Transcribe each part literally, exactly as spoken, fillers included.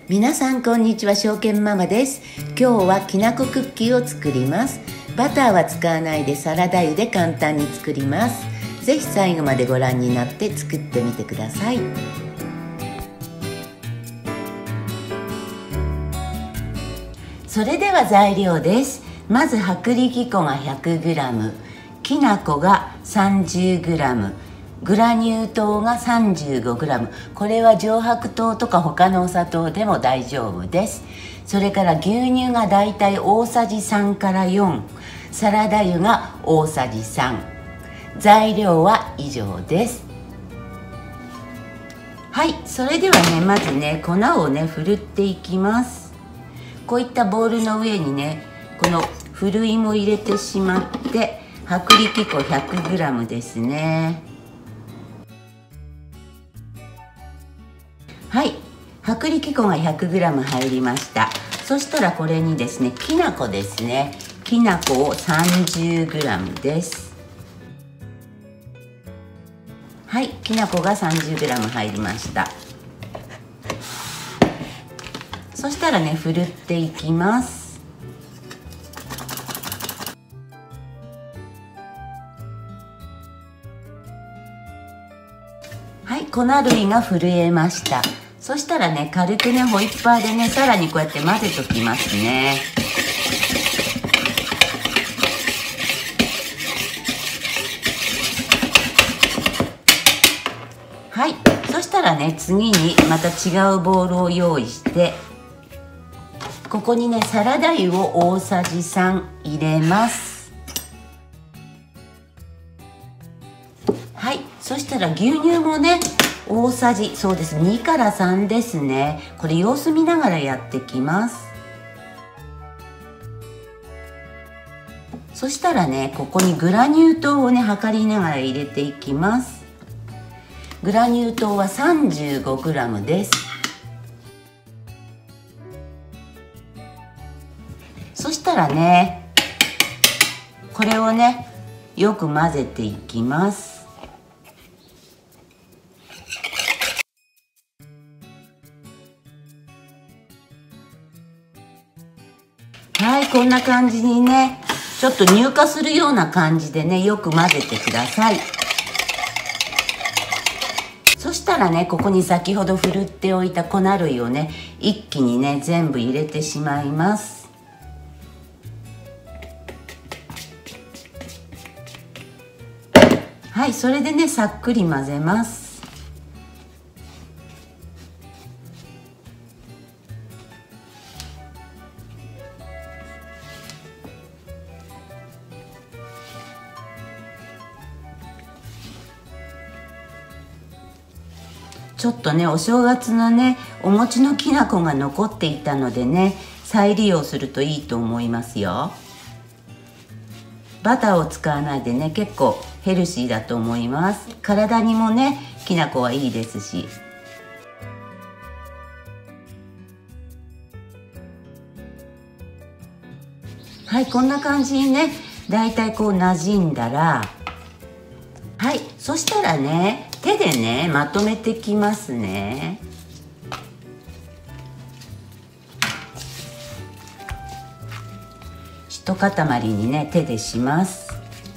皆さんこんにちは、証券ママです。今日はきなこクッキーを作ります。バターは使わないでサラダ油で簡単に作ります。ぜひ最後までご覧になって作ってみてください。それでは材料です。まず薄力粉が ひゃくグラム、 きな粉が さんじゅうグラム、グラニュー糖が さんじゅうごグラム、 これは上白糖とか他のお砂糖でも大丈夫です。それから牛乳がだいたい大さじさんからよん、サラダ油が大さじさん。材料は以上です。はい、それではね、まずね粉をねふるっていきます。こういったボウルの上にねこのふるいも入れてしまって、薄力粉 ひゃくグラム ですね。はい、薄力粉が ひゃくグラム 入りました。そしたらこれにですねきな粉ですね、きな粉を さんじゅうグラム です。はい、きな粉が さんじゅうグラム 入りました。そしたらねふるっていきます。はい、粉類が震えました。そしたらね軽くねホイッパーでねさらにこうやって混ぜときますね。はい、そしたらね次にまた違うボウルを用意して、ここにねサラダ油を大さじさん入れます。はい、そしたら牛乳もね大さじ、そうですにからさんですね。これ様子見ながらやってきます。そしたらねここにグラニュー糖をね測りながら入れていきます。グラニュー糖は さんじゅうごグラム です。そしたらねこれをねよく混ぜていきます。はい、こんな感じにねちょっと乳化するような感じでねよく混ぜてください。そしたらねここに先ほどふるっておいた粉類をね一気にね全部入れてしまいます。はい、それでねさっくり混ぜます。ちょっとねお正月のねお餅のきな粉が残っていたのでね再利用するといいと思いますよ。バターを使わないでね結構ヘルシーだと思います。体にもねきな粉はいいですし。はい、こんな感じにねだいたいこう馴染んだら、はい、そしたらね手でねまとめてきますね。一塊にね手でします。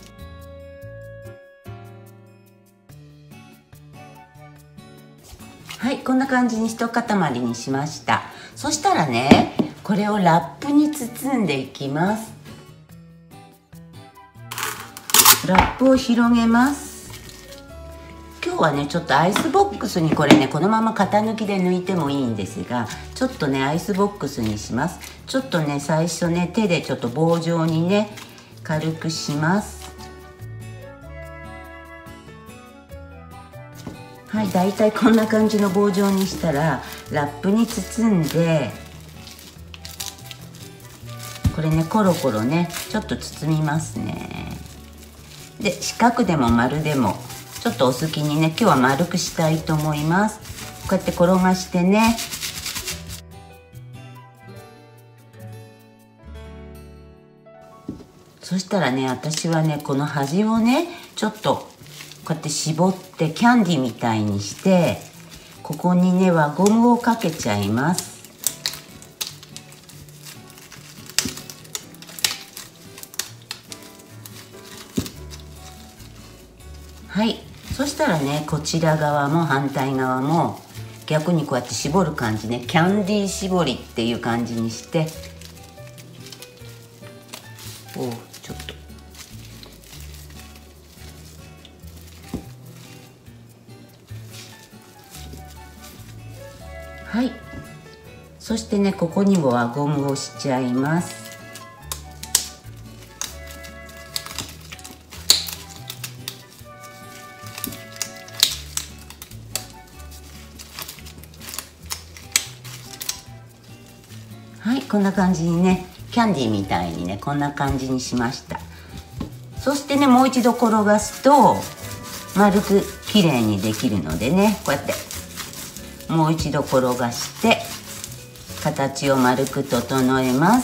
はい、こんな感じに一塊にしました。そしたらねこれをラップに包んでいきます。ラップを広げます。今日はねちょっとアイスボックスにこれねこのまま型抜きで抜いてもいいんですが、ちょっとねアイスボックスにします。ちょっとね最初ね手でちょっと棒状にね軽くします。はい、だいたいこんな感じの棒状にしたらラップに包んで、これねコロコロねちょっと包みますね。で四角でも丸でもちょっとお好きにね今日は丸くしたいと思います。こうやって転がしてね、そしたらね私はねこの端をねちょっとこうやって絞ってキャンディーみたいにして、ここにね輪ゴムをかけちゃいます。 はい、そしたらねこちら側も反対側も逆にこうやって絞る感じね、キャンディー絞りっていう感じにして、おおちょっとはい、そしてねここにも輪ゴムをしちゃいます。はい、こんな感じにねキャンディーみたいにねこんな感じにしました。そしてねもう一度転がすと丸くきれいにできるのでね、こうやってもう一度転がして形を丸く整えます。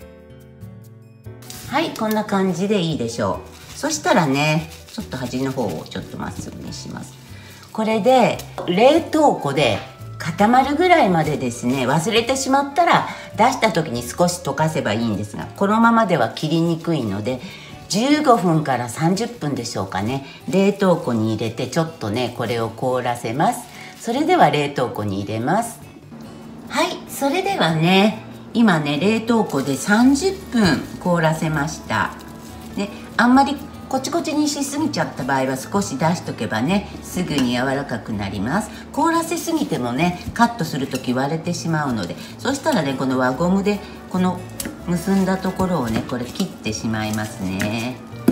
はい、こんな感じでいいでしょう。そしたらねちょっと端の方をちょっとまっすぐにします。これで冷凍庫で固まるぐらいまでですね、忘れてしまったら出した時に少し溶かせばいいんですが、このままでは切りにくいのでじゅうごふんからさんじゅっぷんでしょうかね、冷凍庫に入れてちょっとねこれを凍らせます。それでは冷凍庫に入れます。はい、それではね今ね冷凍庫でさんじゅっぷん凍らせました。ね、あんまりコチコチにしすぎちゃった場合は少し出しとけばねすぐに柔らかくなります。凍らせすぎてもねカットする時割れてしまうので、そしたらねこの輪ゴムでこの結んだところをねこれ切ってしまいますね。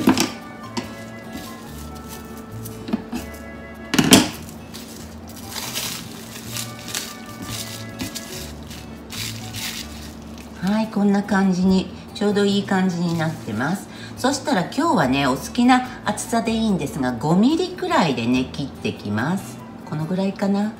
はい、こんな感じにちょうどいい感じになってます。そしたら今日はねお好きな厚さでいいんですがごミリくらいでね切ってきます。このぐらいかな。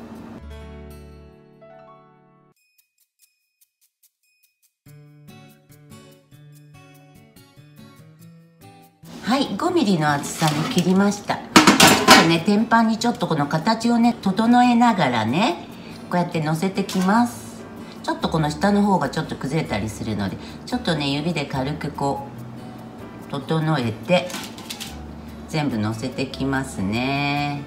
はい、ごミリの厚さに切りました。そしたらね天板にちょっとこの形をね整えながらねこうやって乗せてきます。ちょっとこの下の方がちょっと崩れたりするのでちょっとね指で軽くこう整えて全部乗せてきますね。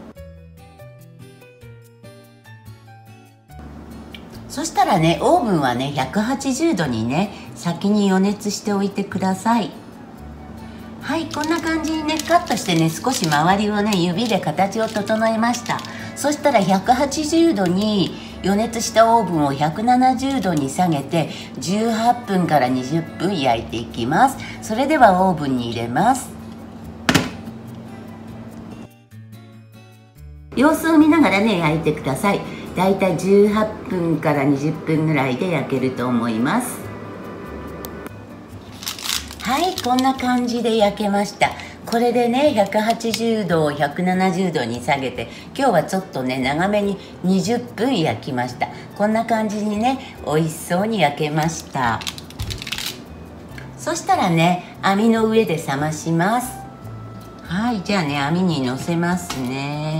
そしたらねオーブンはねひゃくはちじゅうどにね先に予熱しておいてください。はい、こんな感じにねカットしてね少し周りをね指で形を整えました。そしたらひゃくはちじゅうどに予熱したオーブンをひゃくななじゅうどに下げてじゅうはっぷんからにじゅっぷん焼いていきます。それではオーブンに入れます。様子を見ながらね焼いてください。だいたいじゅうはっぷんからにじゅっぷんぐらいで焼けると思います。はい、こんな感じで焼けました。これでねひゃくはちじゅうどをひゃくななじゅうどに下げて今日はちょっとね長めににじゅっぷん焼きました。こんな感じにね美味しそうに焼けました。そしたらね網の上で冷まします。はい、じゃあね網にのせますね。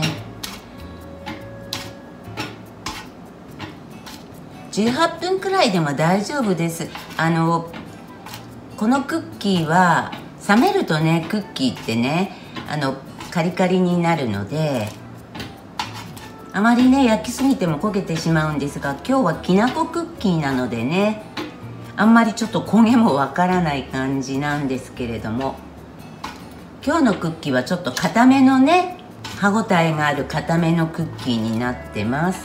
じゅうはっぷんくらいでも大丈夫です。あのこのクッキーは冷めるとねクッキーってねあのカリカリになるのであまりね焼きすぎても焦げてしまうんですが、今日はきなこクッキーなのでねあんまりちょっと焦げもわからない感じなんですけれども、今日のクッキーはちょっと固めのね歯ごたえがある固めのクッキーになってます。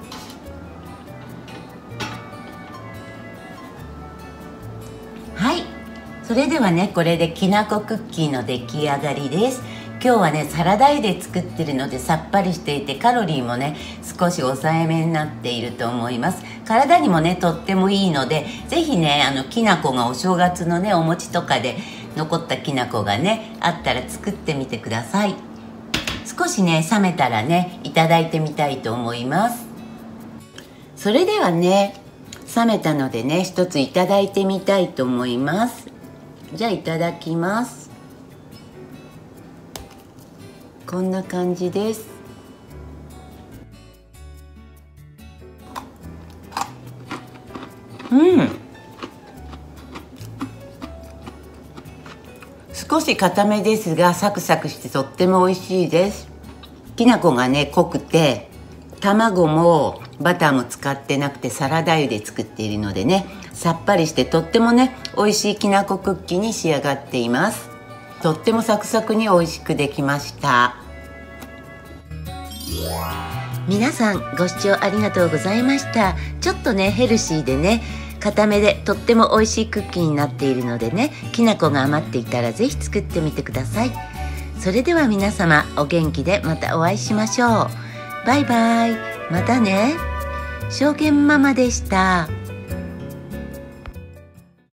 はい、それではねこれできなこクッキーの出来上がりです。今日はねサラダ油で作ってるのでさっぱりしていてカロリーもね少し抑えめになっていると思います。体にもねとってもいいのでぜひねあのきなこがお正月のねお餅とかで残ったきなこがねあったら作ってみてください。少しね冷めたらねいただいてみたいと思います。それではね冷めたのでね一ついただいてみたいと思います。じゃあいただきます。こんな感じです。うん、少少し固めですがサクサクしてとっても美味しいです。きな粉がね濃くて、卵もバターも使ってなくてサラダ油で作っているのでね、さっぱりしてとってもね美味しいきなこクッキーに仕上がっています。とってもサクサクに美味しくできました。皆さんご視聴ありがとうございました。ちょっとねヘルシーでね固めでとっても美味しいクッキーになっているのでね、きな粉が余っていたらぜひ作ってみてください。それでは皆様お元気でまたお会いしましょう。バイバイ。またね。証券ママでした。